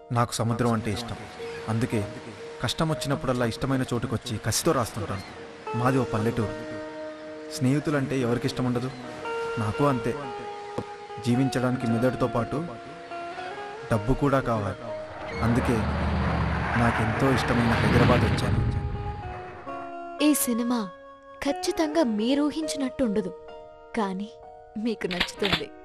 నాకు సముద్రం అంటే ఇష్టం. అందుకే కష్టం వచ్చినప్పుడల్లా ఇష్టమైన చోటుకొచ్చి కసితో రాస్తుంటాను. మాది ఓ పల్లెటూరు. స్నేహితులంటే ఎవరికి ఇష్టం ఉండదు? నాకు అంతే. జీవించడానికి మెదడుతో పాటు డబ్బు కూడా కావాలి. అందుకే నాకెంతో ఇష్టమైన హైదరాబాద్ వచ్చాను. ఈ సినిమా ఖచ్చితంగా మీరూహించినట్టుండదు, కానీ మీకు నచ్చుతుంది.